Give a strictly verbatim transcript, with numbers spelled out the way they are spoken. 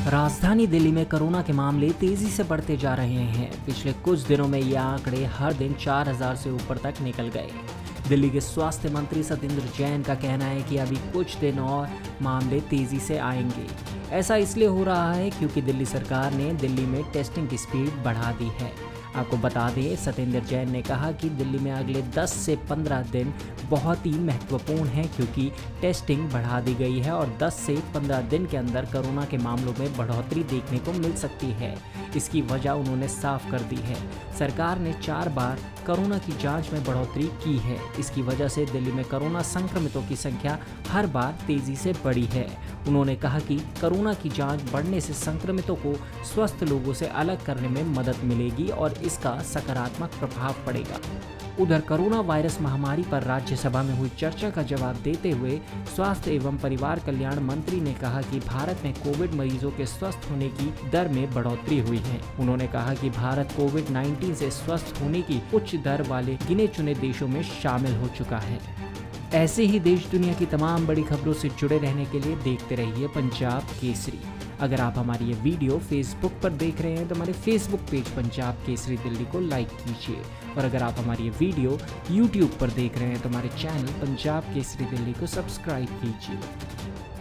राजधानी दिल्ली में कोरोना के मामले तेजी से बढ़ते जा रहे हैं। पिछले कुछ दिनों में ये आंकड़े हर दिन चार हज़ार से ऊपर तक निकल गए। दिल्ली के स्वास्थ्य मंत्री सत्येंद्र जैन का कहना है कि अभी कुछ दिन और मामले तेजी से आएंगे। ऐसा इसलिए हो रहा है क्योंकि दिल्ली सरकार ने दिल्ली में टेस्टिंग की स्पीड बढ़ा दी है। आपको बता दें, सत्येंद्र जैन ने कहा कि दिल्ली में अगले दस से पंद्रह दिन बहुत ही महत्वपूर्ण हैं क्योंकि टेस्टिंग बढ़ा दी गई है और दस से पंद्रह दिन के अंदर कोरोना के मामलों में बढ़ोतरी देखने को मिल सकती है। इसकी वजह उन्होंने साफ कर दी है। सरकार ने चार बार कोरोना की जांच में बढ़ोतरी की है। इसकी वजह से दिल्ली में कोरोना संक्रमितों की संख्या हर बार तेजी से बढ़ी है। उन्होंने कहा कि कोरोना की जांच बढ़ने से संक्रमितों को स्वस्थ लोगों से अलग करने में मदद मिलेगी और इसका सकारात्मक प्रभाव पड़ेगा। उधर कोरोना वायरस महामारी पर राज्यसभा में हुई चर्चा का जवाब देते हुए स्वास्थ्य एवं परिवार कल्याण मंत्री ने कहा कि भारत में कोविड मरीजों के स्वस्थ होने की दर में बढ़ोतरी हुई है। उन्होंने कहा कि भारत कोविड उन्नीस से स्वस्थ होने की उच्च दर वाले गिने चुने देशों में शामिल हो चुका है। ऐसे ही देश दुनिया की तमाम बड़ी खबरों से जुड़े रहने के लिए देखते रहिए पंजाब केसरी। अगर आप हमारी ये वीडियो फेसबुक पर देख रहे हैं तो हमारे फेसबुक पेज पंजाब केसरी दिल्ली को लाइक कीजिए और अगर आप हमारी ये वीडियो यूट्यूब पर देख रहे हैं तो हमारे चैनल पंजाब केसरी दिल्ली को सब्सक्राइब कीजिए।